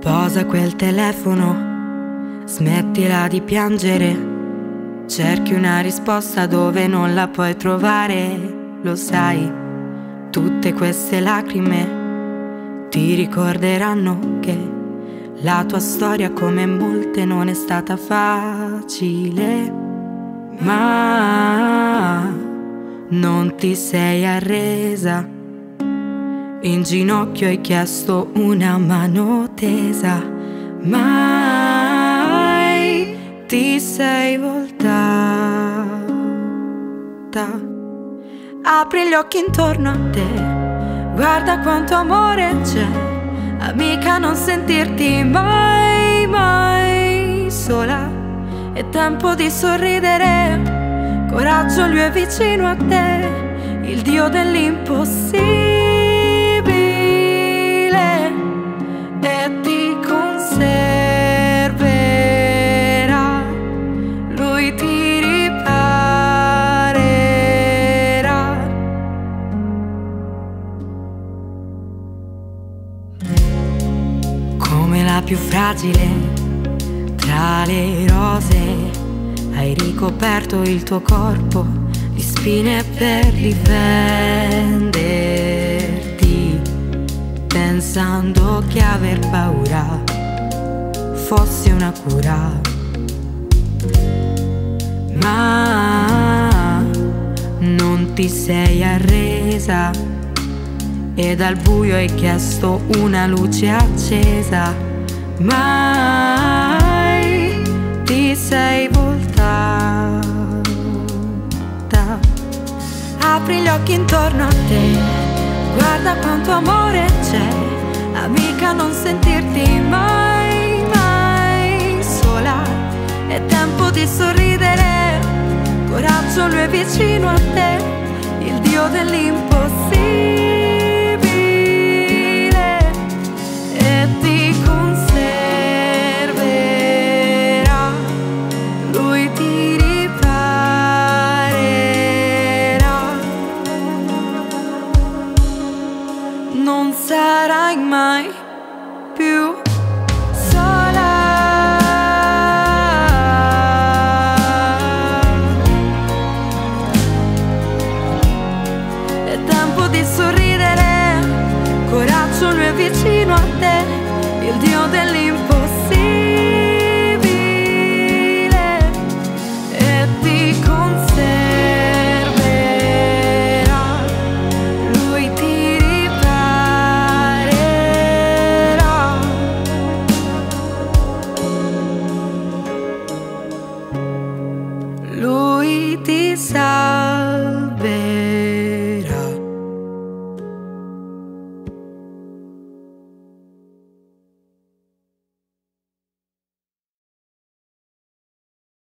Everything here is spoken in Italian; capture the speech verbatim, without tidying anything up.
Posa quel telefono, smettila di piangere. Cerchi una risposta dove non la puoi trovare. Lo sai, tutte queste lacrime ti ricorderanno che la tua storia, come molte, non è stata facile. Ma non ti sei arresa. In ginocchio hai chiesto una mano tesa. Mai ti sei voltata. Apri gli occhi intorno a te, guarda quanto amore c'è. Amica, non sentirti mai, mai sola. È tempo di sorridere. Coraggio, lui è vicino a te, il Dio dell'impossibile. E ti conserverà, lui ti riparerà. Come la più fragile tra le rose, hai ricoperto il tuo corpo di spine per difenderti, pensando che aver paura fosse una cura. Ma non ti sei arresa e dal buio hai chiesto una luce accesa. Mai ti sei voltata. Apri gli occhi intorno a te, guarda quanto amore c'è. Amica, non sentirti mai, mai sola. È tempo di sorridere. Coraggio, lui è vicino a te, il Dio dell'impossibile. E ti conserverà, lui ti riparerà. Non sarai mai più sola. È tempo di sorridere. Coraggio, lui è vicino a te, il Dio dell'impossibile.